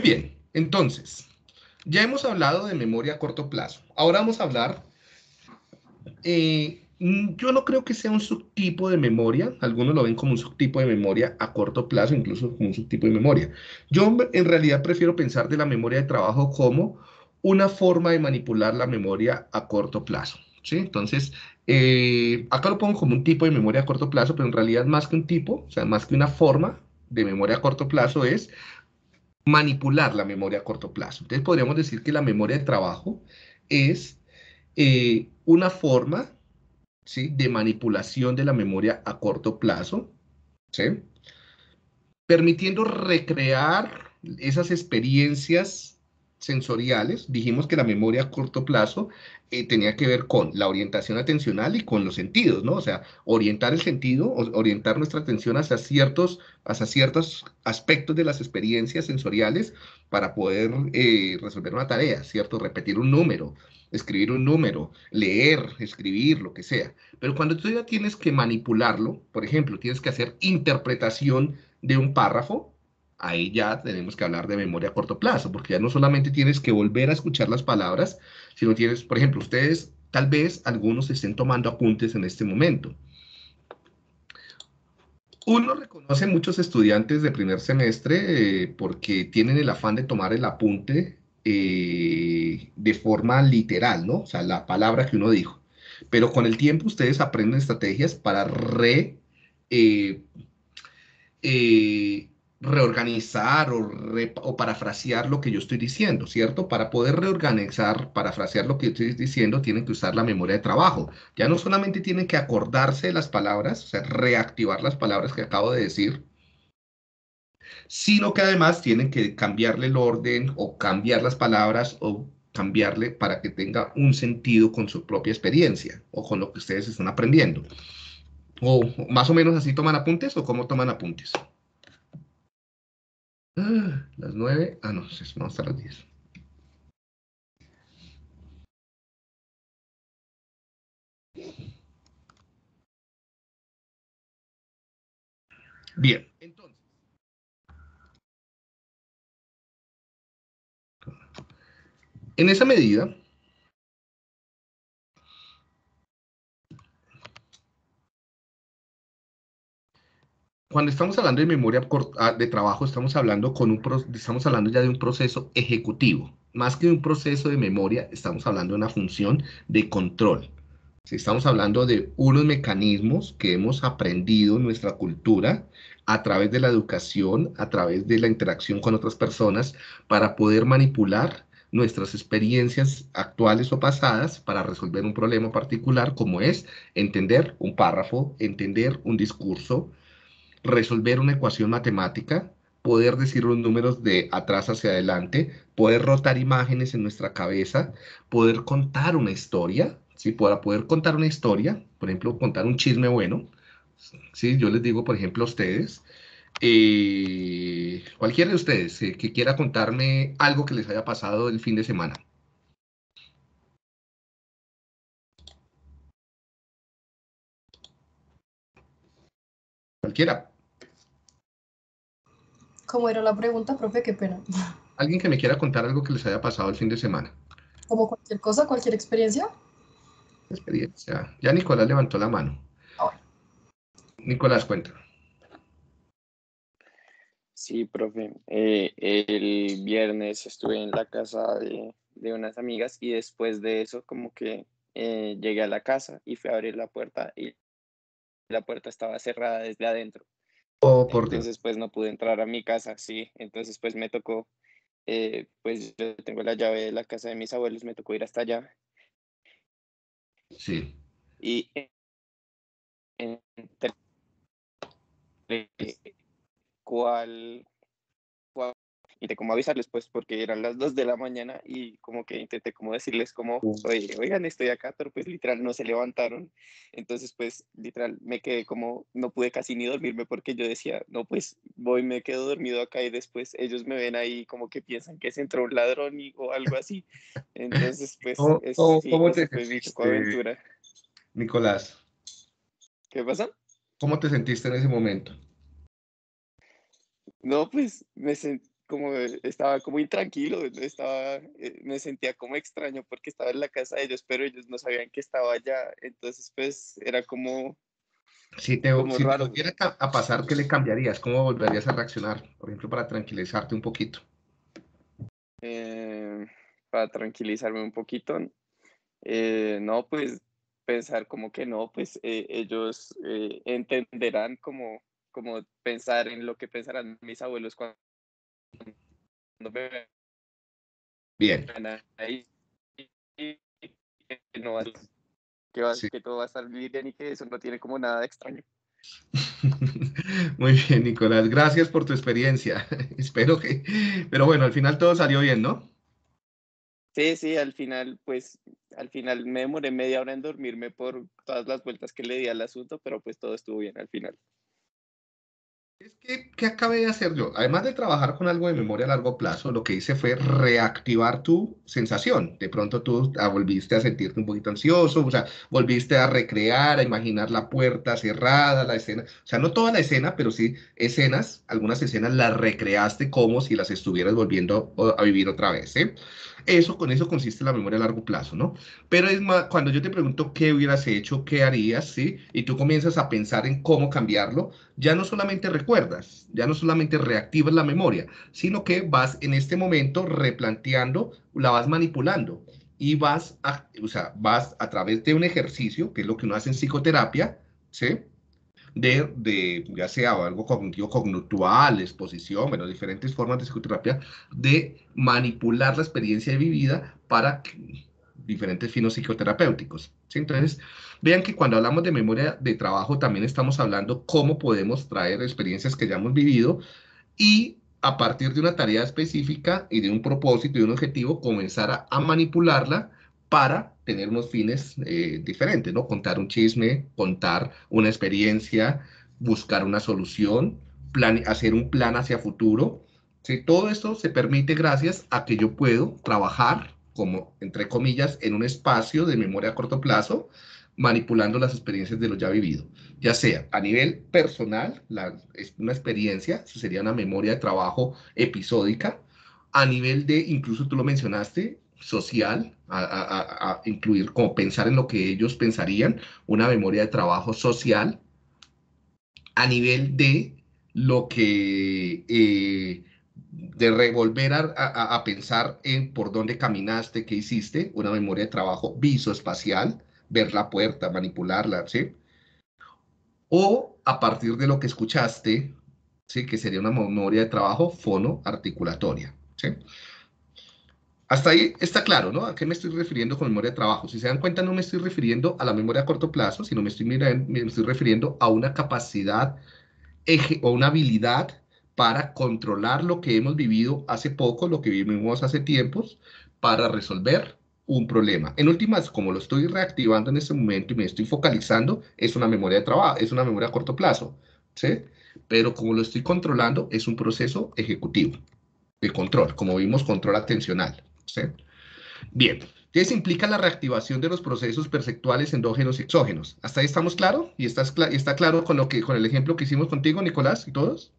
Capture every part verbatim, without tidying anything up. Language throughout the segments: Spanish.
bien, entonces, ya hemos hablado de memoria a corto plazo. Ahora vamos a hablar, eh, mm, yo no creo que sea un subtipo de memoria, algunos lo ven como un subtipo de memoria a corto plazo, incluso como un subtipo de memoria. Yo en realidad prefiero pensar de la memoria de trabajo como una forma de manipular la memoria a corto plazo, ¿sí? Entonces, eh, acá lo pongo como un tipo de memoria a corto plazo, pero en realidad más que un tipo, o sea, más que una forma de memoria a corto plazo es manipular la memoria a corto plazo. Entonces podríamos decir que la memoria de trabajo es eh, una forma, ¿sí?, de manipulación de la memoria a corto plazo, ¿sí?, permitiendo recrear esas experiencias sensoriales. Dijimos que la memoria a corto plazo eh, tenía que ver con la orientación atencional y con los sentidos, ¿no? O sea, orientar el sentido, orientar nuestra atención hacia ciertos, hacia ciertos aspectos de las experiencias sensoriales para poder eh, resolver una tarea, ¿cierto? Repetir un número, escribir un número, leer, escribir, lo que sea. Pero cuando tú ya tienes que manipularlo, por ejemplo, tienes que hacer interpretación de un párrafo, ahí ya tenemos que hablar de memoria a corto plazo, porque ya no solamente tienes que volver a escuchar las palabras, sino tienes, por ejemplo, ustedes, tal vez algunos estén tomando apuntes en este momento. Uno reconoce muchos estudiantes de primer semestre eh, porque tienen el afán de tomar el apunte eh, de forma literal, ¿no? O sea, la palabra que uno dijo. Pero con el tiempo ustedes aprenden estrategias para re, eh, eh, reorganizar o, re, o parafrasear lo que yo estoy diciendo, ¿cierto? Para poder reorganizar, parafrasear lo que yo estoy diciendo, tienen que usar la memoria de trabajo. Ya no solamente tienen que acordarse de las palabras, o sea, reactivar las palabras que acabo de decir, sino que además tienen que cambiarle el orden o cambiar las palabras o cambiarle para que tenga un sentido con su propia experiencia o con lo que ustedes están aprendiendo. O más o menos así toman apuntes o cómo toman apuntes. Ah, las nueve. Ah, no, vamos hasta las diez. Bien, entonces, en esa medida, cuando estamos hablando de memoria de trabajo, estamos hablando, con un, estamos hablando ya de un proceso ejecutivo. Más que de un proceso de memoria, estamos hablando de una función de control. Si estamos hablando de unos mecanismos que hemos aprendido en nuestra cultura a través de la educación, a través de la interacción con otras personas, para poder manipular nuestras experiencias actuales o pasadas para resolver un problema particular, como es entender un párrafo, entender un discurso, resolver una ecuación matemática, poder decir los números de atrás hacia adelante, poder rotar imágenes en nuestra cabeza, poder contar una historia, ¿sí? Para poder contar una historia, por ejemplo, contar un chisme bueno, ¿sí? Yo les digo, por ejemplo, a ustedes, eh, cualquiera de ustedes eh, que quiera contarme algo que les haya pasado el fin de semana. Cualquiera. ¿Cómo era la pregunta, profe? Qué pena. Alguien que me quiera contar algo que les haya pasado el fin de semana. ¿Como cualquier cosa, cualquier experiencia? Experiencia. Ya Nicolás levantó la mano. Ah, bueno. Nicolás, cuenta. Sí, profe. Eh, el viernes estuve en la casa de, de unas amigas y después de eso como que eh, llegué a la casa y fui a abrir la puerta y la puerta estaba cerrada desde adentro. Oh, por Dios. Entonces pues no pude entrar a mi casa, sí. Entonces pues me tocó, eh, pues yo tengo la llave de la casa de mis abuelos, me tocó ir hasta allá. Sí. Y entre cuál, cuál intenté como avisarles pues porque eran las dos de la mañana y como que intenté como decirles como, oye, oigan, estoy acá, pero pues literal no se levantaron. Entonces pues literal me quedé como, no pude casi ni dormirme porque yo decía, no, pues voy, me quedo dormido acá y después ellos me ven ahí como que piensan que se entró un ladrón y, o algo así. Entonces pues ¿Cómo, es, cómo, sí, cómo te esa fue mi sentiste, chocoaventura. Nicolás? ¿Qué pasa? ¿Cómo te sentiste en ese momento? No, pues me sentí como estaba como intranquilo, estaba, eh, me sentía como extraño porque estaba en la casa de ellos, pero ellos no sabían que estaba allá, entonces pues era como, Si te, como si te raro. volviera a a pasar, ¿qué le cambiarías? ¿Cómo volverías a reaccionar? Por ejemplo, para tranquilizarte un poquito. Eh, para tranquilizarme un poquito, eh, no, pues pensar como que no, pues eh, ellos eh, entenderán como, como pensar en lo que pensarán mis abuelos cuando me Bien, vean ahí, y que, no va- que, va- sí. que todo va a estar bien y que eso no tiene como nada de extraño. Muy bien, Nicolás. Gracias por tu experiencia. Espero que... Pero bueno, al final todo salió bien, ¿no? Sí, sí, al final, pues, al final me demoré media hora en dormirme por todas las vueltas que le di al asunto, pero pues todo estuvo bien al final. Es que, ¿qué acabé de hacer yo? Además de trabajar con algo de memoria a largo plazo, lo que hice fue reactivar tu sensación. De pronto tú ah, volviste a sentirte un poquito ansioso, o sea, volviste a recrear, a imaginar la puerta cerrada, la escena. O sea, no toda la escena, pero sí escenas, algunas escenas las recreaste como si las estuvieras volviendo o- a vivir otra vez, ¿eh? Eso, con eso consiste la memoria a largo plazo, ¿no? Pero es más, cuando yo te pregunto qué hubieras hecho, qué harías, ¿sí? Y tú comienzas a pensar en cómo cambiarlo, ya no solamente recuerdas, ya no solamente reactivas la memoria, sino que vas en este momento replanteando, la vas manipulando y vas a, o sea, vas a través de un ejercicio, que es lo que uno hace en psicoterapia, ¿sí? De, de ya sea algo cognitivo conductual, exposición, bueno, diferentes formas de psicoterapia, de manipular la experiencia vivida para que, diferentes finos psicoterapéuticos. ¿Sí? Entonces, vean que cuando hablamos de memoria de trabajo, también estamos hablando cómo podemos traer experiencias que ya hemos vivido y a partir de una tarea específica y de un propósito y un objetivo, comenzar a, a manipularla para tener unos fines eh, diferentes, ¿no? Contar un chisme, contar una experiencia, buscar una solución, plan, hacer un plan hacia futuro. ¿Sí? Todo esto se permite gracias a que yo puedo trabajar como, entre comillas, en un espacio de memoria a corto plazo, manipulando las experiencias de lo ya vivido, ya sea a nivel personal, la, es una experiencia, eso sería una memoria de trabajo episódica, a nivel de, incluso tú lo mencionaste, social, a, a, a incluir como pensar en lo que ellos pensarían, una memoria de trabajo social, a nivel de lo que... Eh, de revolver a, a, a, pensar en por dónde caminaste, qué hiciste, una memoria de trabajo visoespacial, ver la puerta, manipularla, ¿sí? O a partir de lo que escuchaste, ¿sí? Que sería una memoria de trabajo fonoarticulatoria. ¿Sí? Hasta ahí está claro, ¿no? ¿A qué me estoy refiriendo con memoria de trabajo? Si se dan cuenta, no me estoy refiriendo a la memoria a corto plazo, sino me estoy, me estoy refiriendo a una capacidad o una habilidad para controlar lo que hemos vivido hace poco, lo que vivimos hace tiempos, para resolver un problema. En últimas, como lo estoy reactivando en este momento y me estoy focalizando, es una memoria de trabajo, es una memoria a corto plazo, ¿sí? Pero como lo estoy controlando, es un proceso ejecutivo de control, como vimos, control atencional, ¿sí? Bien, entonces implica la reactivación de los procesos perceptuales endógenos y exógenos. ¿Hasta ahí estamos claros? ¿Y estás cl está claro con, lo que, con el ejemplo que hicimos contigo, Nicolás, y todos?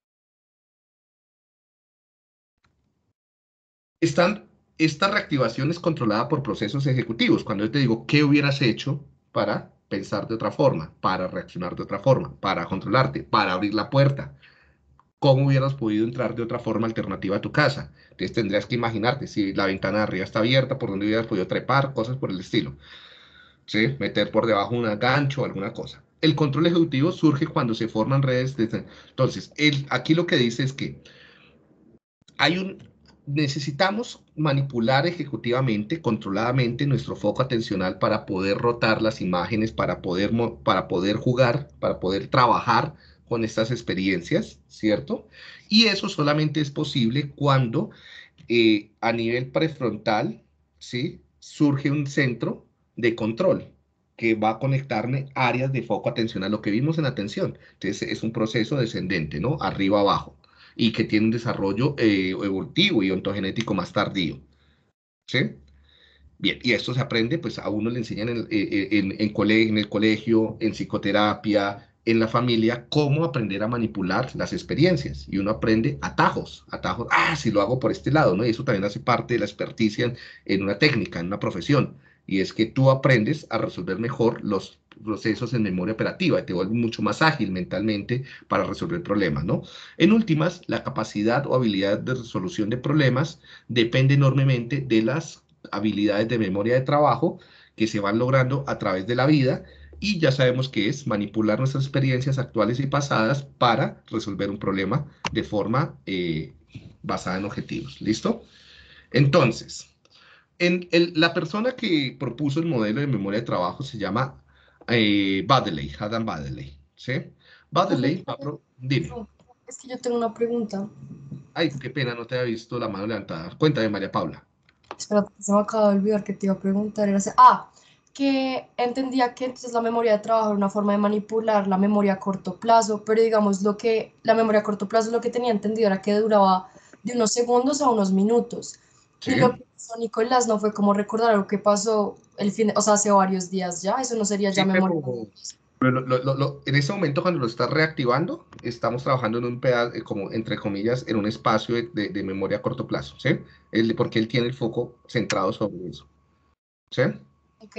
Están, esta reactivación es controlada por procesos ejecutivos. Cuando yo te digo, ¿qué hubieras hecho para pensar de otra forma, para reaccionar de otra forma, para controlarte, para abrir la puerta? ¿Cómo hubieras podido entrar de otra forma alternativa a tu casa? Entonces tendrías que imaginarte si la ventana de arriba está abierta, por dónde hubieras podido trepar, cosas por el estilo. ¿Sí? Meter por debajo un gancho o alguna cosa. El control ejecutivo surge cuando se forman redes. De... Entonces, el, aquí lo que dice es que hay un, necesitamos manipular ejecutivamente, controladamente nuestro foco atencional para poder rotar las imágenes, para poder, para poder jugar, para poder trabajar con estas experiencias, ¿cierto? Y eso solamente es posible cuando eh, a nivel prefrontal, ¿sí? Surge un centro de control que va a conectarme áreas de foco atencional, lo que vimos en atención. Entonces es un proceso descendente, ¿no? Arriba abajo, y que tiene un desarrollo eh, evolutivo y ontogenético más tardío, ¿sí? Bien, y esto se aprende, pues a uno le enseñan en, en, en, en, colegio, en el colegio, en psicoterapia, en la familia cómo aprender a manipular las experiencias. Y uno aprende atajos, atajos, ah, si lo hago por este lado, ¿no? Y eso también hace parte de la experticia en, en una técnica, en una profesión. Y es que tú aprendes a resolver mejor los procesos en memoria operativa y te vuelves mucho más ágil mentalmente para resolver problemas, ¿no? En últimas, la capacidad o habilidad de resolución de problemas depende enormemente de las habilidades de memoria de trabajo que se van logrando a través de la vida, y ya sabemos que es manipular nuestras experiencias actuales y pasadas para resolver un problema de forma eh, basada en objetivos. ¿Listo? Entonces, en el, la persona que propuso el modelo de memoria de trabajo se llama eh, Baddeley, Adam Baddeley. ¿Sí? Profe, Baddeley, dime. es que yo tengo una pregunta. Ay, qué pena, no te había visto la mano levantada. Cuéntame, María Paula. Espera, se me acaba de olvidar que te iba a preguntar. Era, ah, que entendía que entonces la memoria de trabajo era una forma de manipular la memoria a corto plazo, pero digamos lo que la memoria a corto plazo lo que tenía entendido era que duraba de unos segundos a unos minutos. ¿Sí? Y lo que hizo Nicolás no fue como recordar lo que pasó el fin, o sea, hace varios días ya, eso no sería ya Sí, memoria. pero lo, lo, lo, lo, en ese momento cuando lo estás reactivando, estamos trabajando en un pedazo, como entre comillas, en un espacio de, de, de memoria a corto plazo, ¿sí? Él, porque él tiene el foco centrado sobre eso, ¿sí? Ok.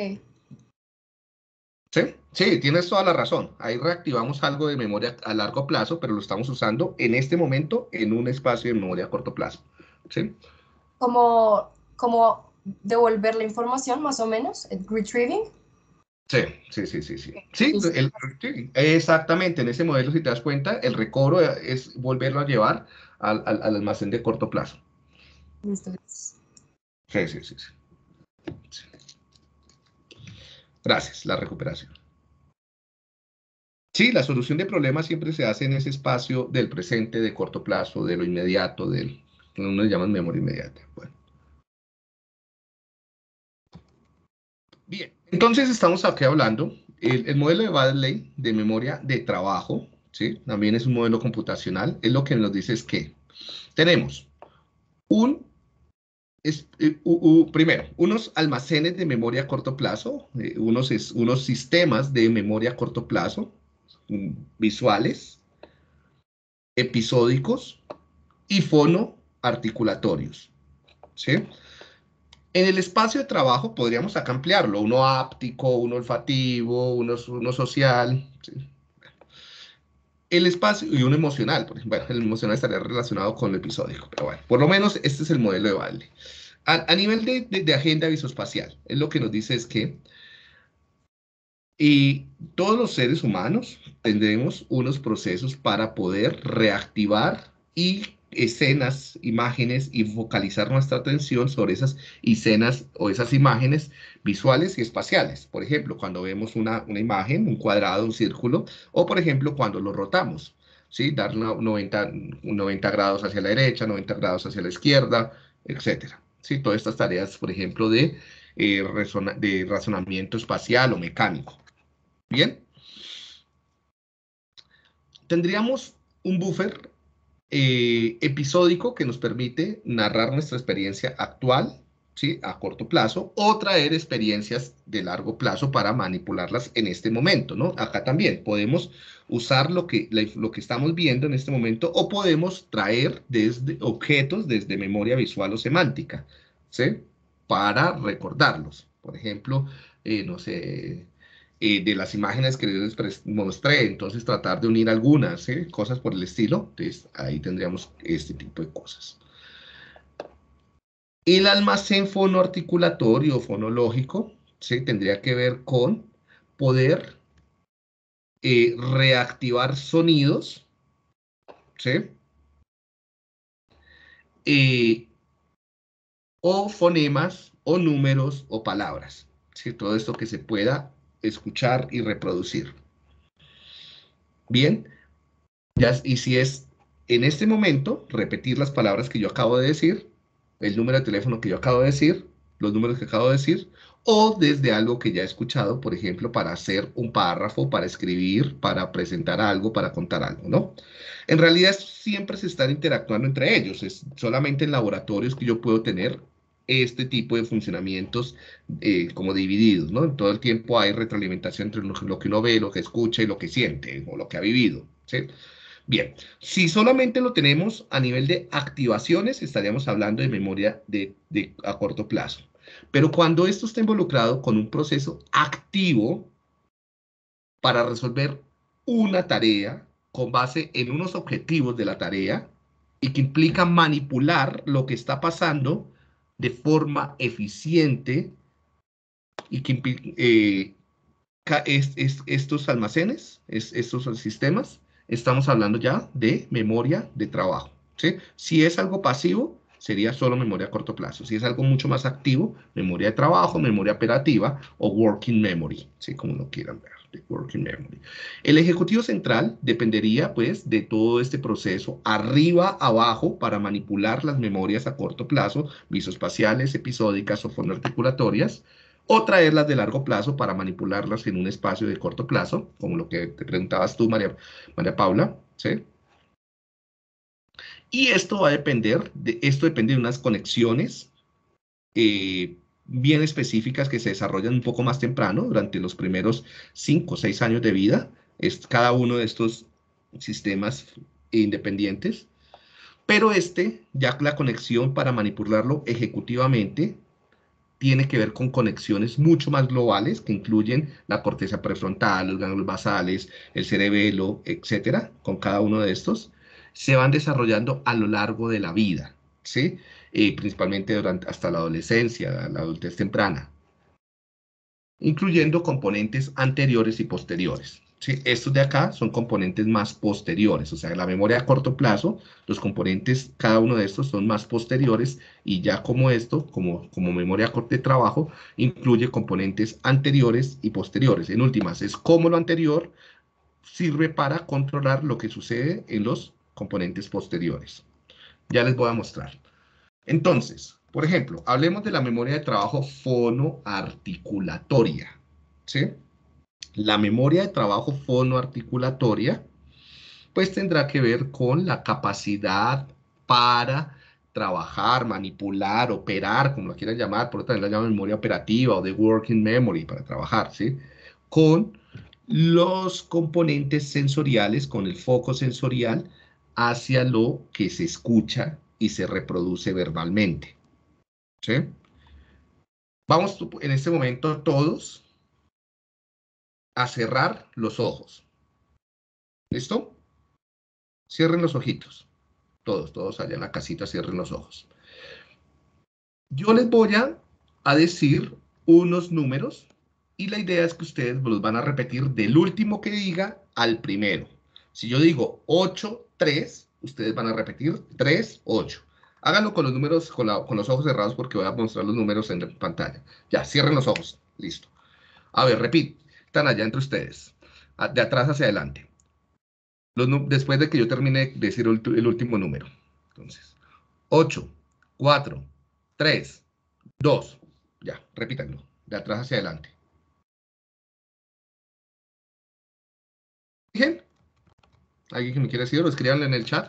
¿Sí? Sí, tienes toda la razón. Ahí reactivamos algo de memoria a largo plazo, pero lo estamos usando en este momento en un espacio de memoria a corto plazo, ¿sí? Como, como devolver la información más o menos, el retrieving. Sí, sí, sí, sí, sí. Ok, Sí, listo. el- sí, exactamente. En ese modelo, si te das cuenta, el recobro es volverlo a llevar al, al, al almacén de corto plazo. Listo, gracias. Sí, sí, sí, sí. Sí. Gracias, la recuperación. Sí, la solución de problemas siempre se hace en ese espacio del presente, de corto plazo, de lo inmediato, del que uno le llama memoria inmediata. Bueno. Bien, entonces estamos aquí hablando, el, el modelo de Baddeley de memoria de trabajo, ¿sí? También es un modelo computacional, es lo que nos dice es que tenemos un, es, eh, u- u- primero, unos almacenes de memoria a corto plazo, eh, unos, es, unos sistemas de memoria a corto plazo, mm, visuales, episódicos y fonoarticulatorios, ¿sí? En el espacio de trabajo podríamos acá ampliarlo, uno áptico, uno olfativo, uno, uno social, ¿sí? El espacio y uno emocional, por ejemplo. Bueno, el emocional estaría relacionado con el episódico, pero bueno, por lo menos este es el modelo de Baddeley. A, a nivel de, de, de agenda visoespacial, es lo que nos dice es que y todos los seres humanos tendremos unos procesos para poder reactivar y escenas, imágenes y focalizar nuestra atención sobre esas escenas o esas imágenes visuales y espaciales. Por ejemplo, cuando vemos una, una imagen, un cuadrado, un círculo, o por ejemplo, cuando lo rotamos, ¿sí? Dar noventa, noventa grados hacia la derecha, noventa grados hacia la izquierda, etcétera. ¿Sí? Todas estas tareas, por ejemplo, de, eh, de razonamiento espacial o mecánico. Bien, tendríamos un buffer eh, episódico que nos permite narrar nuestra experiencia actual, ¿sí? A corto plazo, o traer experiencias de largo plazo para manipularlas en este momento, ¿no? Acá también podemos usar lo que, lo que estamos viendo en este momento, o podemos traer desde objetos desde memoria visual o semántica, ¿sí? Para recordarlos. Por ejemplo, eh, no sé, eh, de las imágenes que les mostré, entonces tratar de unir algunas, ¿eh? Cosas por el estilo, entonces ahí tendríamos este tipo de cosas. El almacén fonoarticulatorio o fonológico, ¿sí? Tendría que ver con poder eh, reactivar sonidos, ¿sí? Eh, o fonemas, o números, o palabras, ¿sí? Todo esto que se pueda escuchar y reproducir. Bien, ya, y si es en este momento, repetir las palabras que yo acabo de decir, el número de teléfono que yo acabo de decir, los números que acabo de decir, o desde algo que ya he escuchado, por ejemplo, para hacer un párrafo, para escribir, para presentar algo, para contar algo, ¿no? En realidad siempre se están interactuando entre ellos, es solamente en laboratorios que yo puedo tener este tipo de funcionamientos eh, como divididos, ¿no? Todo el tiempo hay retroalimentación entre lo, lo que uno ve, lo que escucha y lo que siente o lo que ha vivido, ¿sí? Bien, si solamente lo tenemos a nivel de activaciones, estaríamos hablando de memoria de, de, a corto plazo. Pero cuando esto está involucrado con un proceso activo para resolver una tarea con base en unos objetivos de la tarea y que implica manipular lo que está pasando de forma eficiente y que eh, es, es, estos almacenes, es, estos sistemas, estamos hablando ya de memoria de trabajo, ¿sí? Si es algo pasivo, sería solo memoria a corto plazo. Si es algo mucho más activo, memoria de trabajo, memoria operativa o working memory, ¿sí? Como lo quieran ver, de working memory. El ejecutivo central dependería, pues, de todo este proceso, arriba, abajo, para manipular las memorias a corto plazo, visoespaciales, episódicas o fonoarticulatorias, o traerlas de largo plazo para manipularlas en un espacio de corto plazo, como lo que te preguntabas tú, María, María Paula, ¿sí? Y esto va a depender, de, esto depende de unas conexiones eh, bien específicas que se desarrollan un poco más temprano, durante los primeros cinco o seis años de vida, es cada uno de estos sistemas independientes, pero este, ya la conexión para manipularlo ejecutivamente, tiene que ver con conexiones mucho más globales que incluyen la corteza prefrontal, los ganglios basales, el cerebelo, etcétera. Con cada uno de estos se van desarrollando a lo largo de la vida, ¿sí? Eh, principalmente durante, hasta la adolescencia, la adultez temprana, incluyendo componentes anteriores y posteriores. ¿Sí? Estos de acá son componentes más posteriores, o sea, la memoria a corto plazo, los componentes, cada uno de estos son más posteriores y ya como esto, como, como memoria de trabajo, incluye componentes anteriores y posteriores. En últimas, es como lo anterior sirve para controlar lo que sucede en los componentes posteriores. Ya les voy a mostrar. Entonces, por ejemplo, hablemos de la memoria de trabajo fonoarticulatoria, ¿sí? La memoria de trabajo fonoarticulatoria, pues tendrá que ver con la capacidad para trabajar, manipular, operar, como lo quieran llamar, por otra vez la llaman memoria operativa o de working memory para trabajar, ¿sí? Con los componentes sensoriales, con el foco sensorial hacia lo que se escucha y se reproduce verbalmente, ¿sí? Vamos en este momento todos a cerrar los ojos. ¿Listo? Cierren los ojitos. Todos, todos allá en la casita cierren los ojos. Yo les voy a, a decir unos números y la idea es que ustedes los van a repetir del último que diga al primero. Si yo digo ocho, tres, ustedes van a repetir tres, ocho. Háganlo con los números, con, la, con los ojos cerrados porque voy a mostrar los números en la pantalla. Ya, cierren los ojos. Listo. A ver, repitan allá entre ustedes. De atrás hacia adelante. Los, después de que yo termine de decir el, el último número. Entonces, ocho, cuatro, tres, dos. Ya, repítanlo. De atrás hacia adelante. ¿Alguien? ¿Alguien que me quiera decir? O escríbanlo en el chat.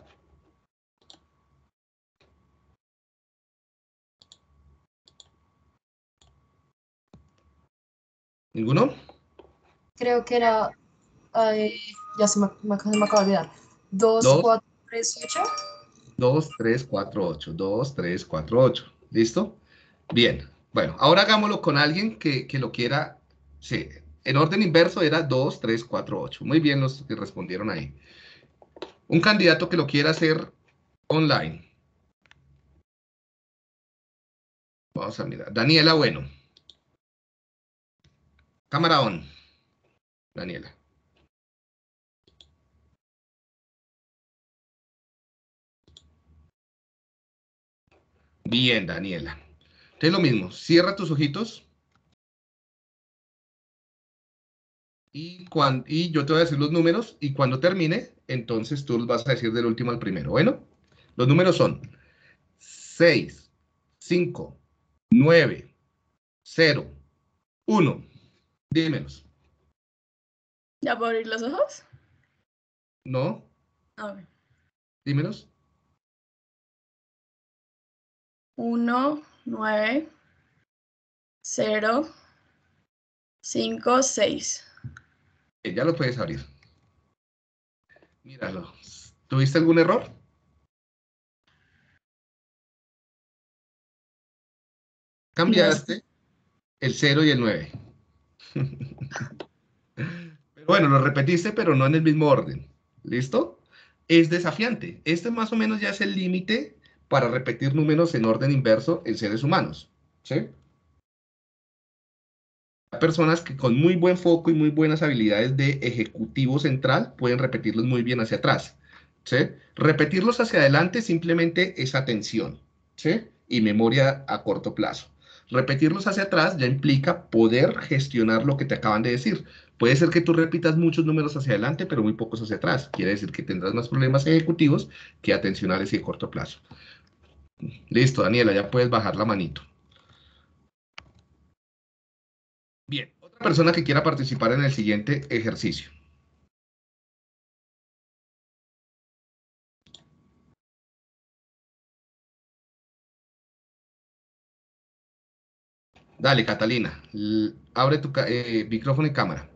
¿Ninguno? Creo que era, ay, ya se me, me, se me acaba de olvidar. Dos, Dos, cuatro, tres, ocho. dos, tres, cuatro, ocho. Dos, tres, cuatro, ocho. ¿Listo? Bien. Bueno, ahora hagámoslo con alguien que, que lo quiera. Sí, en orden inverso era dos, tres, cuatro, ocho. Muy bien los que respondieron ahí. Un candidato que lo quiera hacer online. Vamos a mirar. Daniela, bueno. Cámara on. Daniela. Bien, Daniela. Entonces lo mismo. Cierra tus ojitos. Y, cuando, y yo te voy a decir los números. Y cuando termine, entonces tú los vas a decir del último al primero. Bueno, los números son seis, cinco, nueve, cero, uno. Dímelos. ¿Ya puedo abrir los ojos? No. A ver. Dímelos. Uno, nueve, cero, cinco, seis. Eh, Ya lo puedes abrir. Míralo. ¿Tuviste algún error? Cambiaste el cero y el nueve. Pero bueno, lo repetiste, pero no en el mismo orden. ¿Listo? Es desafiante. Este más o menos ya es el límite para repetir números en orden inverso en seres humanos. ¿Sí? Hay personas que con muy buen foco y muy buenas habilidades de ejecutivo central pueden repetirlos muy bien hacia atrás. ¿Sí? Repetirlos hacia adelante simplemente es atención. ¿Sí? Y memoria a corto plazo. Repetirlos hacia atrás ya implica poder gestionar lo que te acaban de decir. Puede ser que tú repitas muchos números hacia adelante, pero muy pocos hacia atrás. Quiere decir que tendrás más problemas ejecutivos que atencionales y de corto plazo. Listo, Daniela, ya puedes bajar la manito. Bien, otra persona que quiera participar en el siguiente ejercicio. Dale, Catalina, l- abre tu ca- eh, micrófono y cámara.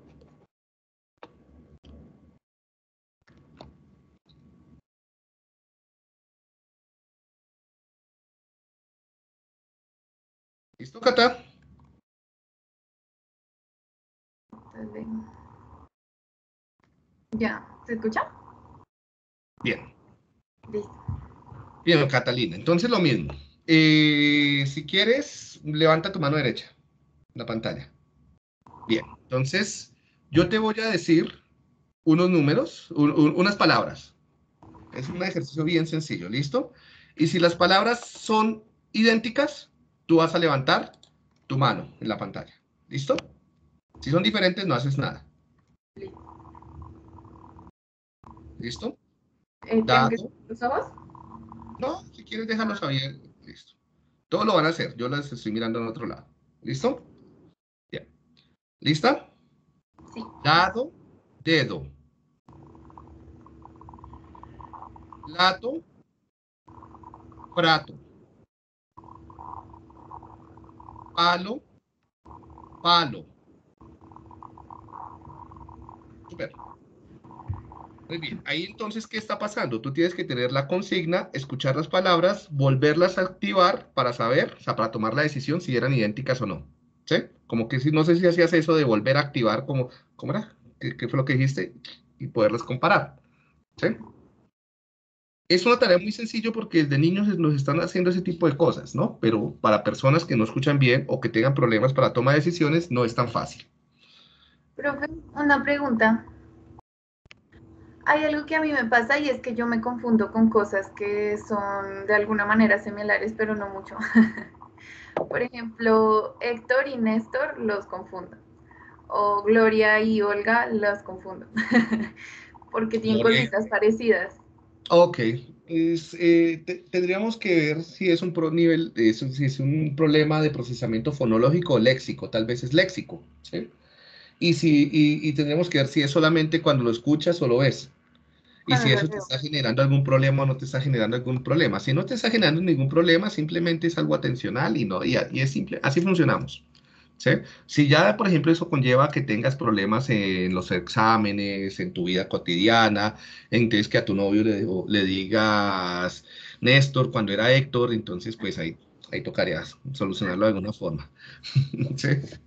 ¿Listo, Cata? Dale. Ya, ¿se escucha? Bien, Listo. bien, Catalina. Entonces lo mismo. Eh, si quieres, levanta tu mano derecha en la pantalla. Bien, entonces yo te voy a decir unos números, un- un- unas palabras. Es un ejercicio bien sencillo, ¿listo? Y si las palabras son idénticas, tú vas a levantar tu mano en la pantalla. ¿Listo? Si son diferentes, no haces nada. ¿Listo? Eh, ¿tengo que Dado. cerrar los ojos? No, si quieres, déjalos abiertos. Listo. Todos lo van a hacer. Yo las estoy mirando en otro lado. ¿Listo? Bien. ¿Lista? Sí. Dado, dedo. Plato, prato. Palo, palo. Super. Muy bien. Ahí entonces, ¿qué está pasando? Tú tienes que tener la consigna, escuchar las palabras, volverlas a activar para saber, o sea, para tomar la decisión si eran idénticas o no. ¿Sí? Como que si, no sé si hacías eso de volver a activar, como, ¿cómo era? ¿Qué, qué fue lo que dijiste? Y poderlas comparar. ¿Sí? Es una tarea muy sencilla porque desde niños nos están haciendo ese tipo de cosas, ¿no? Pero para personas que no escuchan bien o que tengan problemas para toma de decisiones, no es tan fácil. Profe, una pregunta. Hay algo que a mí me pasa y es que yo me confundo con cosas que son de alguna manera similares, pero no mucho. Por ejemplo, Héctor y Néstor los confundo. O Gloria y Olga las confundo. Porque tienen Gloria. cositas parecidas. Ok, es, eh, te- tendríamos que ver si es un pro nivel, eh, si si es un problema de procesamiento fonológico o léxico, tal vez es léxico, ¿sí? Y, si, y, y tendríamos que ver si es solamente cuando lo escuchas o lo ves, y Cuando si lo eso te leo. está generando algún problema o no te está generando algún problema. Si no te está generando ningún problema, simplemente es algo atencional y, no, y, a- y es simple, así funcionamos. ¿Sí? Si ya, por ejemplo, eso conlleva que tengas problemas en los exámenes, en tu vida cotidiana, entonces que a tu novio le, le digas Néstor cuando era Héctor, entonces pues ahí, ahí tocaría solucionarlo de alguna forma. ¿Sí?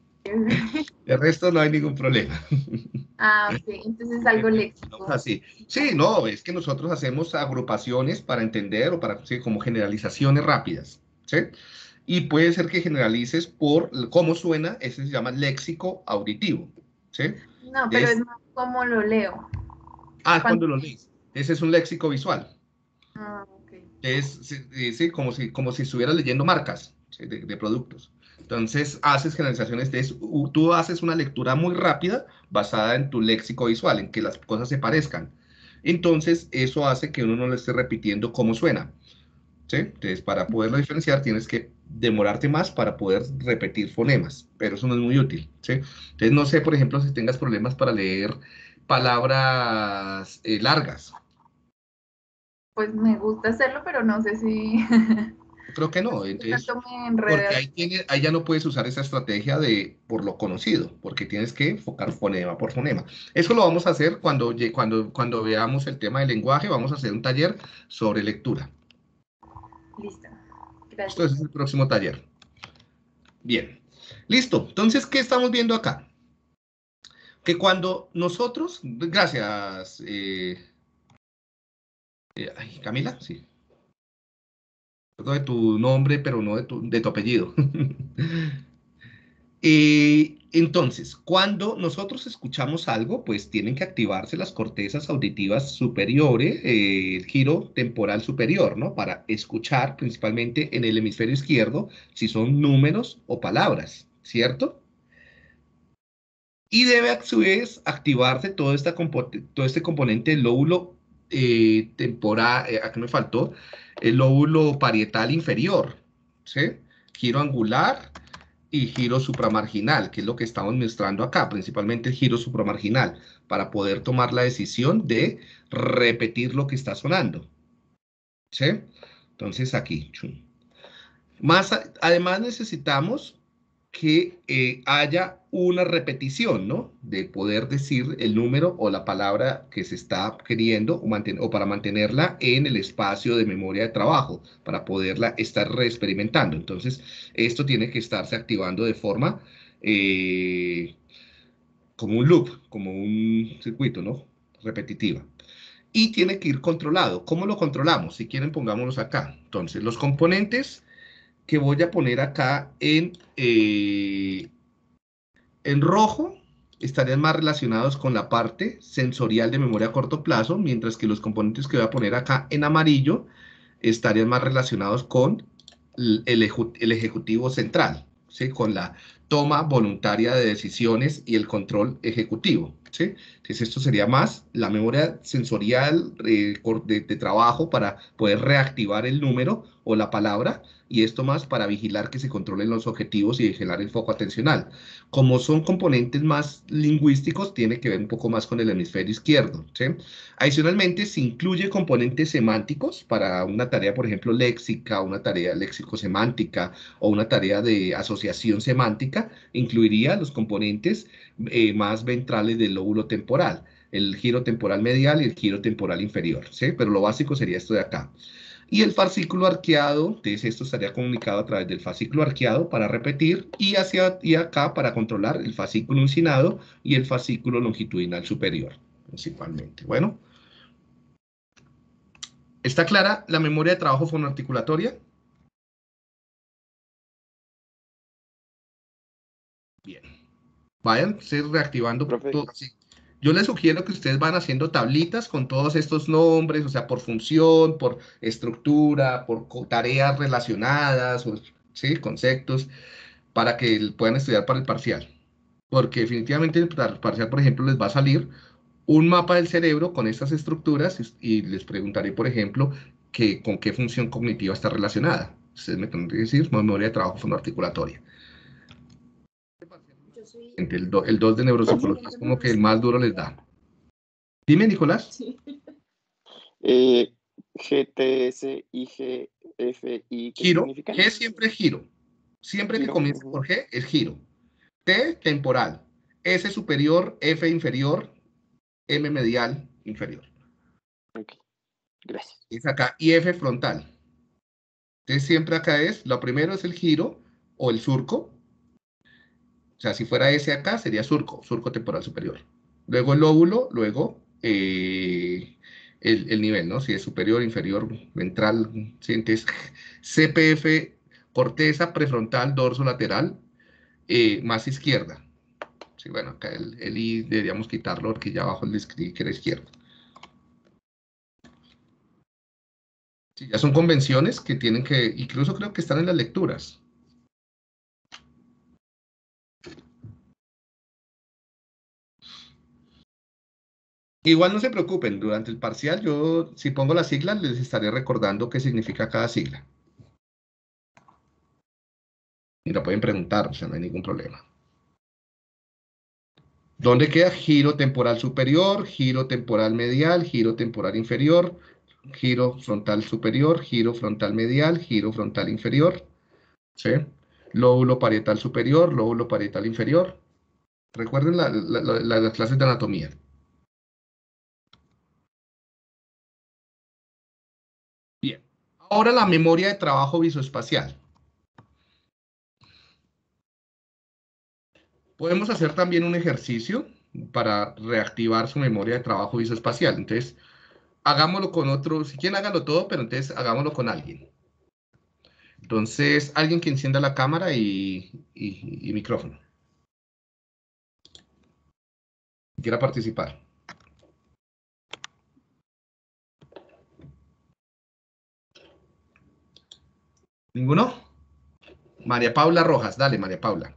El resto no hay ningún problema. Ah, ok. Entonces es algo Vamos léxico. así. Sí, no, es que nosotros hacemos agrupaciones para entender o para, sí, como generalizaciones rápidas. ¿Sí? Y puede ser que generalices por cómo suena, ese se llama léxico auditivo, ¿sí? No, pero es Es, más como lo leo. ah, es Cuando... cuando lo lees. Ese es un léxico visual. Ah, ok. Es, sí, sí, sí, como si, como si estuvieras leyendo marcas, ¿sí? de, de productos. Entonces, haces generalizaciones de eso. U- Tú haces una lectura muy rápida basada en tu léxico visual, en que las cosas se parezcan. Entonces, eso hace que uno no le esté repitiendo cómo suena. ¿Sí? Entonces, para poderlo diferenciar, tienes que demorarte más para poder repetir fonemas, pero eso no es muy útil, ¿sí? Entonces, no sé, por ejemplo, si tengas problemas para leer palabras eh, largas. Pues me gusta hacerlo, pero no sé si... Creo que no. Entonces, Tanto me enredé porque ahí, así. tiene, ahí ya no puedes usar esa estrategia de por lo conocido, porque tienes que enfocar fonema por fonema. Eso lo vamos a hacer cuando, lle- cuando, cuando veamos el tema del lenguaje. Vamos a hacer un taller sobre lectura. Listo. Esto Gracias. es el próximo taller. Bien. Listo. Entonces, ¿qué estamos viendo acá? Que cuando nosotros, gracias, eh, eh, ay, Camila, sí, de tu nombre, pero no de tu, de tu apellido. Eh, entonces, cuando nosotros escuchamos algo, pues tienen que activarse las cortezas auditivas superiores, eh, el giro temporal superior, ¿no? Para escuchar principalmente en el hemisferio izquierdo si son números o palabras, ¿cierto? Y debe a su vez activarse todo, esta compo- todo este componente del lóbulo eh, temporal, eh, aquí me faltó, el lóbulo parietal inferior, ¿sí? Giro angular y giro supramarginal, que es lo que estamos mostrando acá, principalmente el giro supramarginal, para poder tomar la decisión de repetir lo que está sonando, ¿sí? Entonces aquí, chum. Más, a- además necesitamos que eh, haya una repetición, ¿no? De poder decir el número o la palabra que se está queriendo o, manten- o para mantenerla en el espacio de memoria de trabajo, para poderla estar reexperimentando. Entonces, esto tiene que estarse activando de forma eh, como un loop, como un circuito, ¿no? Repetitiva. Y tiene que ir controlado. ¿Cómo lo controlamos? Si quieren, pongámoslos acá. Entonces, los componentes que voy a poner acá en, eh, en rojo estarían más relacionados con la parte sensorial de memoria a corto plazo, mientras que los componentes que voy a poner acá en amarillo estarían más relacionados con el, el ejecutivo central, ¿sí? Con la toma voluntaria de decisiones y el control ejecutivo, ¿sí? Entonces esto sería más la memoria sensorial eh, de, de trabajo para poder reactivar el número o la palabra, y esto más para vigilar que se controlen los objetivos y vigilar el foco atencional. Como son componentes más lingüísticos, tiene que ver un poco más con el hemisferio izquierdo, ¿sí? Adicionalmente, se incluye componentes semánticos para una tarea, por ejemplo, léxica, una tarea léxico-semántica o una tarea de asociación semántica, incluiría los componentes eh, más ventrales del lóbulo temporal, el giro temporal medial y el giro temporal inferior, ¿sí? Pero lo básico sería esto de acá. Y el fascículo arqueado, entonces esto estaría comunicado a través del fascículo arqueado para repetir y hacia y acá para controlar el fascículo uncinado y el fascículo longitudinal superior, principalmente. Bueno, ¿está clara la memoria de trabajo fonoarticulatoria? Bien. Vayan ustedes reactivando Profe, todo. Sí. Yo les sugiero que ustedes van haciendo tablitas con todos estos nombres, o sea, por función, por estructura, por tareas relacionadas, o, ¿sí? Conceptos, para que puedan estudiar para el parcial. Porque definitivamente el parcial, por ejemplo, les va a salir un mapa del cerebro con estas estructuras y, y les preguntaré, por ejemplo, que, con qué función cognitiva está relacionada. Ustedes me tendrán que decir memoria de trabajo fonoarticulatoria. Yo soy, El, do, el dos de yo soy neuropsicología la es que como menos que el más estudia. duro les da. Dime, Nicolás. Sí. eh, G T S y G F I, ¿qué Giro. significan? G siempre es giro. Siempre que Giro. comience Ujú. por G es giro. T, temporal. S superior, F inferior, M medial, inferior. Ok, gracias. Es acá. Y F frontal. Entonces siempre acá es, lo primero es el giro o el surco. O sea, si fuera S acá, sería surco, surco temporal superior. Luego el lóbulo, luego eh, el, el nivel, ¿no? Si es superior, inferior, ventral, sientes C P F, corteza, prefrontal, dorso lateral, eh, más izquierda. Sí, bueno, acá el, el I deberíamos quitarlo porque ya abajo le escribí que era izquierdo. Sí, ya son convenciones que tienen que, incluso creo que están en las lecturas. Igual no se preocupen, durante el parcial yo, si pongo las siglas, les estaré recordando qué significa cada sigla. Y lo pueden preguntar, o sea, no hay ningún problema. ¿Dónde queda? Giro temporal superior, giro temporal medial, giro temporal inferior, giro frontal superior, giro frontal medial, giro frontal inferior, ¿sí? Lóbulo parietal superior, lóbulo parietal inferior. Recuerden la- la- la- la- las clases de anatomía. Bien. Ahora la memoria de trabajo visoespacial. Podemos hacer también un ejercicio para reactivar su memoria de trabajo visoespacial. Entonces, hagámoslo con otro, si quieren háganlo todo, pero entonces hagámoslo con alguien. Entonces, alguien que encienda la cámara y, y, y micrófono. Quiera participar. ¿Ninguno? María Paula Rojas, dale, María Paula.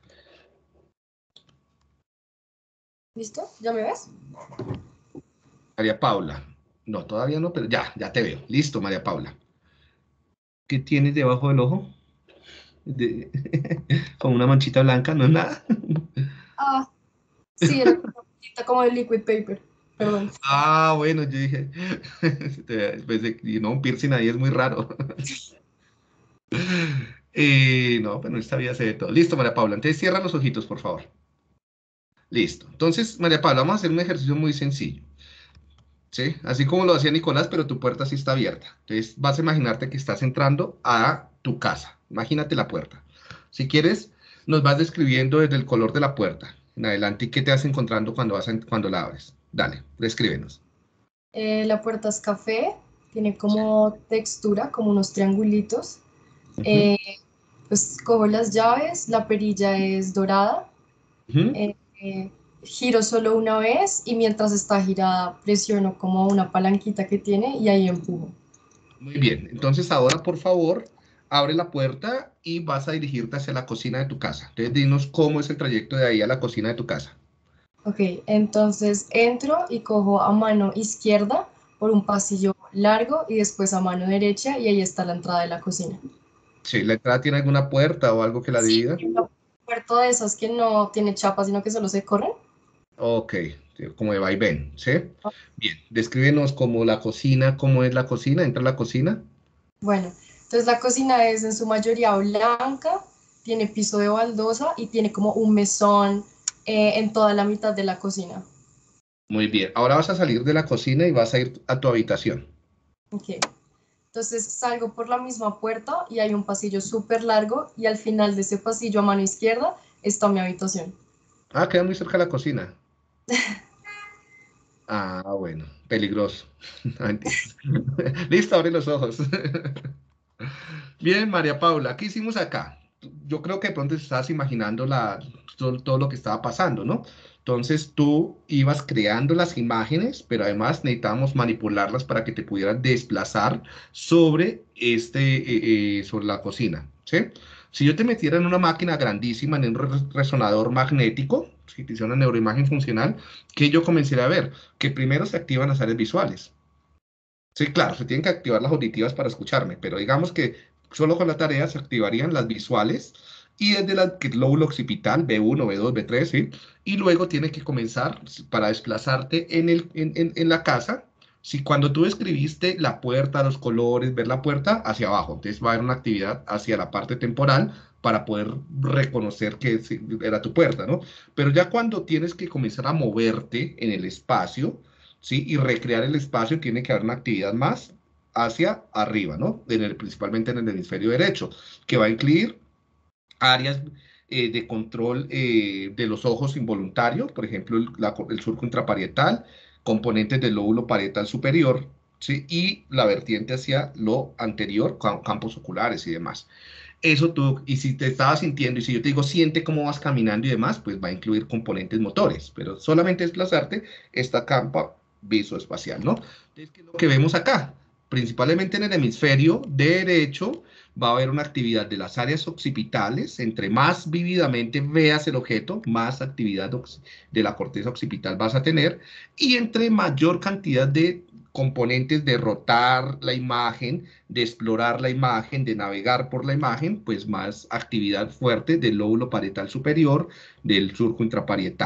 ¿Listo? ¿Ya me ves? María Paula. No, todavía no, pero ya, ya te veo. Listo, María Paula. ¿Qué tienes debajo del ojo? De- Como una manchita blanca, ¿no es nada? Ah, sí, era una cosita como de liquid paper. Perdón. Ah, bueno, yo dije, después de, y no, un piercing ahí es muy raro. Eh, no, pero esta vida se ve todo. Listo, María Paula. Entonces cierra los ojitos, por favor. Listo. Entonces, María Paula, vamos a hacer un ejercicio muy sencillo. ¿Sí? Así como lo hacía Nicolás, pero tu puerta sí está abierta. Entonces vas a imaginarte que estás entrando a tu casa. Imagínate la puerta. Si quieres, nos vas describiendo desde el color de la puerta en adelante y qué te vas encontrando cuando, vas a- cuando la abres. Dale, descríbenos. Eh, la puerta es café, tiene como textura, como unos triangulitos. Ujú, Eh, pues cojo las llaves, la perilla es dorada. ujú. eh, eh, Giro solo una vez y mientras está girada presiono como una palanquita que tiene y ahí empujo. Muy bien. Entonces ahora, por favor, abre la puerta y vas a dirigirte hacia la cocina de tu casa. Entonces dinos cómo es el trayecto de ahí a la cocina de tu casa. Ok, entonces entro y cojo a mano izquierda por un pasillo largo y después a mano derecha y ahí está la entrada de la cocina. Sí, ¿la entrada tiene alguna puerta o algo que la Sí, divida? una puerta de esas que no tiene chapa, sino que solo se corren. Ok, sí, como de vaivén, ¿sí? Bien, descríbenos como la cocina, cómo es la cocina, entra a la cocina. Bueno, entonces la cocina es en su mayoría blanca, tiene piso de baldosa y tiene como un mesón eh, en toda la mitad de la cocina. Muy bien, ahora vas a salir de la cocina y vas a ir a tu habitación. Ok, entonces salgo por la misma puerta y hay un pasillo súper largo y al final de ese pasillo a mano izquierda está mi habitación. Ah, queda muy cerca de la cocina. Ah, bueno, peligroso. No, mentiras. Listo, abre los ojos. Bien, María Paula, ¿qué hicimos acá? Yo creo que de pronto te estabas imaginando la, todo, todo lo que estaba pasando, ¿no? Entonces tú ibas creando las imágenes, pero además necesitábamos manipularlas para que te pudieran desplazar sobre, este, eh, eh, sobre la cocina, ¿sí? Si yo te metiera en una máquina grandísima, en un re- resonador magnético, si te hiciera una neuroimagen funcional, que yo comenzaría a ver que primero se activan las áreas visuales. Sí, claro, se tienen que activar las auditivas para escucharme, pero digamos que solo con la tarea se activarían las visuales y desde la, que el lóbulo occipital, B uno, B dos, B tres, ¿sí? Y luego tiene que comenzar para desplazarte en, el, en, en, en la casa. Si cuando tú escribiste la puerta, los colores, ver la puerta hacia abajo, entonces va a haber una actividad hacia la parte temporal para poder reconocer que sí, era tu puerta, ¿no? Pero ya cuando tienes que comenzar a moverte en el espacio, ¿sí? Y recrear el espacio tiene que haber una actividad más hacia arriba, ¿no? En el, principalmente en el hemisferio derecho, que va a incluir áreas eh, de control eh, de los ojos involuntarios, por ejemplo, el, la- el surco intraparietal, componentes del lóbulo parietal superior, ¿sí? Y la vertiente hacia lo anterior, cam- campos oculares y demás. Eso tú, y si te estabas sintiendo, y si yo te digo, siente cómo vas caminando y demás, pues va a incluir componentes motores, pero solamente desplazarte esta capa visoespacial, ¿no? Entonces, ¿qué es lo que vemos acá? Principalmente en el hemisferio derecho va a haber una actividad de las áreas occipitales. Entre más vívidamente veas el objeto, más actividad de la corteza occipital vas a tener. Y entre mayor cantidad de componentes de rotar la imagen, de explorar la imagen, de navegar por la imagen, pues más actividad fuerte del lóbulo parietal superior, del surco intraparietal.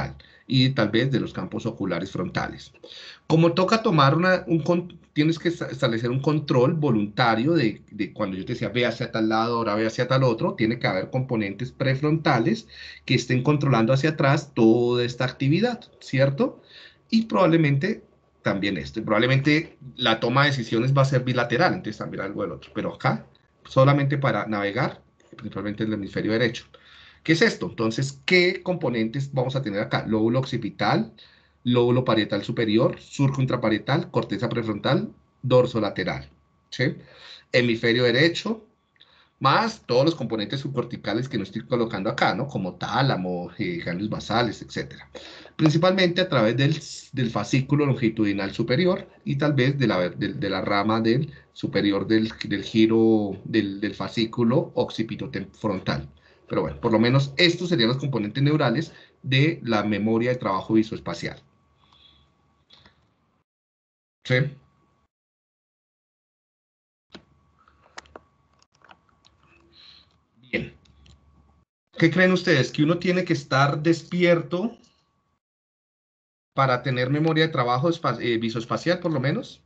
y tal vez de los campos oculares frontales. Como toca tomar una, un, tienes que establecer un control voluntario de, de cuando yo te decía, ve hacia tal lado, ahora ve hacia tal otro, tiene que haber componentes prefrontales que estén controlando hacia atrás toda esta actividad, ¿cierto? Y probablemente también esto, y probablemente la toma de decisiones va a ser bilateral, entonces también algo del otro, pero acá solamente para navegar, principalmente en el hemisferio derecho. ¿Qué es esto? Entonces, ¿qué componentes vamos a tener acá? Lóbulo occipital, lóbulo parietal superior, surco intraparietal, corteza prefrontal, dorso lateral. ¿Sí? Hemisferio derecho, más todos los componentes subcorticales que no estoy colocando acá, ¿no? Como tálamo, eh, ganglios basales, etcétera. Principalmente a través del, del fascículo longitudinal superior y tal vez de la, de, de la rama del superior del, del giro del, del fascículo occipitofrontal. Pero bueno, por lo menos estos serían los componentes neurales de la memoria de trabajo visoespacial. ¿Sí? Bien. ¿Qué creen ustedes? ¿Que uno tiene que estar despierto para tener memoria de trabajo eh, visoespacial, por lo menos?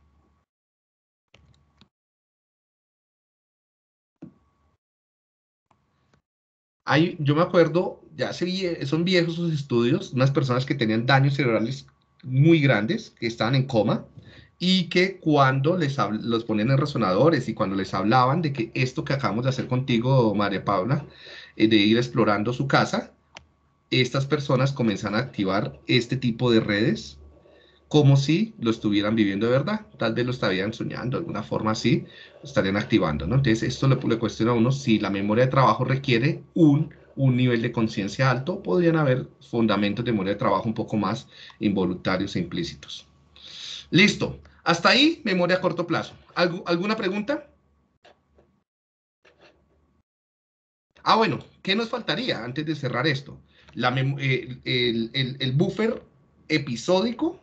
Hay, yo me acuerdo, ya se, son viejos esos estudios, unas personas que tenían daños cerebrales muy grandes, que estaban en coma, y que cuando les los ponían en resonadores y cuando les hablaban de que esto que acabamos de hacer contigo, María Paula, eh, de ir explorando su casa, estas personas comienzan a activar este tipo de redes como si lo estuvieran viviendo de verdad. Tal vez lo estarían soñando, de alguna forma así, lo estarían activando, ¿no? Entonces, esto le, le cuestiona a uno si la memoria de trabajo requiere un, un nivel de conciencia alto, podrían haber fundamentos de memoria de trabajo un poco más involuntarios e implícitos. Listo. Hasta ahí, memoria a corto plazo. ¿Algo, ¿Alguna pregunta? Ah, bueno, ¿qué nos faltaría antes de cerrar esto? La eh, el, el, el buffer episódico.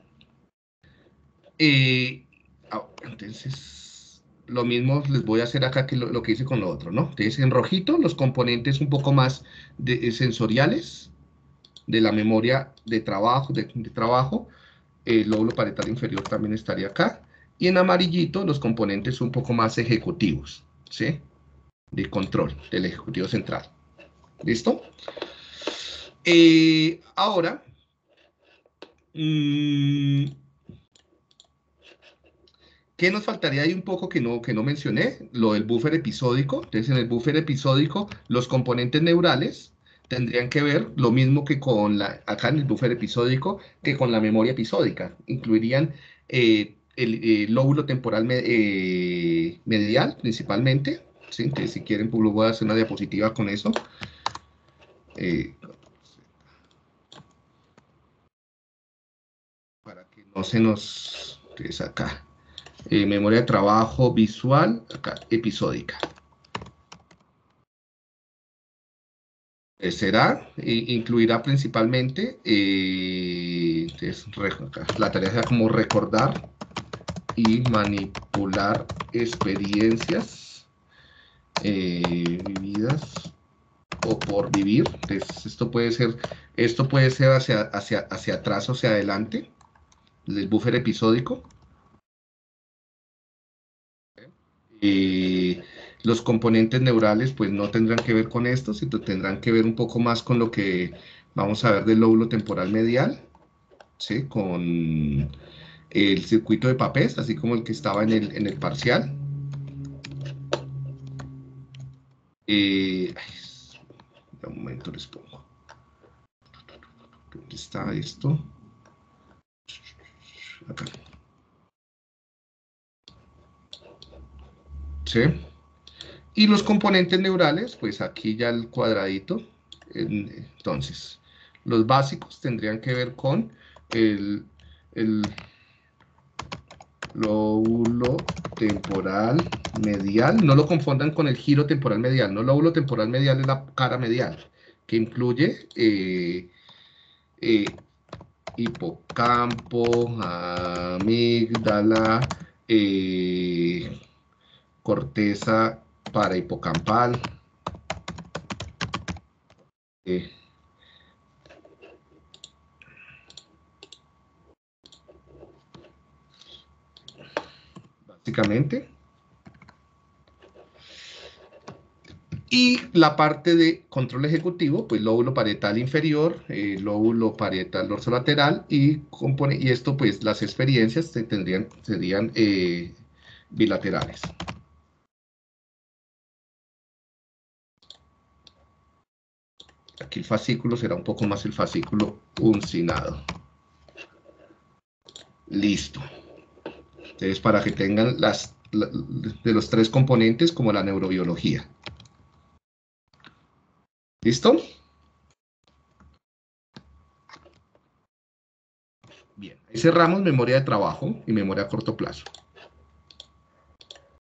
Eh, ah, entonces, lo mismo les voy a hacer acá que lo, lo que hice con lo otro, ¿no? Entonces, en rojito, los componentes un poco más de, sensoriales de la memoria de trabajo, de, de trabajo. El lóbulo parietal inferior también estaría acá. Y en amarillito, los componentes un poco más ejecutivos, ¿sí? De control del ejecutivo central. ¿Listo? Eh, ahora, mmm, ¿qué nos faltaría ahí un poco que no, que no mencioné? Lo del buffer episódico. Entonces, en el buffer episódico, los componentes neurales tendrían que ver lo mismo que con la, acá en el buffer episódico, que con la memoria episódica. Incluirían eh, el, el lóbulo temporal me, eh, medial, principalmente. ¿Sí? Entonces, si quieren, pues, voy a hacer una diapositiva con eso. Eh, para que no se nos... Entonces, acá. Eh, memoria de trabajo visual, acá, episódica. Eh, será, eh, incluirá principalmente, eh, entonces, acá, la tarea será como recordar y manipular experiencias eh, vividas o por vivir. Entonces, esto puede ser, esto puede ser hacia, hacia, hacia atrás o hacia adelante, del buffer episódico. Eh, los componentes neurales pues no tendrán que ver con esto, sino tendrán que ver un poco más con lo que vamos a ver del lóbulo temporal medial, ¿sí? Con el circuito de Papez, así como el que estaba en el, en el parcial. Eh, ay, un momento les pongo. ¿Dónde está esto? Acá. ¿Sí? Y los componentes neurales, pues aquí ya el cuadradito. Entonces, los básicos tendrían que ver con el, el lóbulo temporal medial. No lo confundan con el giro temporal medial. No, lóbulo temporal medial es la cara medial, que incluye eh, eh, hipocampo, amígdala, eh, corteza parahipocampal, eh, básicamente. Y la parte de control ejecutivo, pues lóbulo parietal inferior, eh, lóbulo parietal dorsolateral y, compone, y esto pues las experiencias se tendrían, serían eh, bilaterales. Aquí el fascículo será un poco más el fascículo uncinado. Listo. Entonces, para que tengan las la, de los tres componentes como la neurobiología. ¿Listo? Bien, ahí cerramos memoria de trabajo y memoria a corto plazo.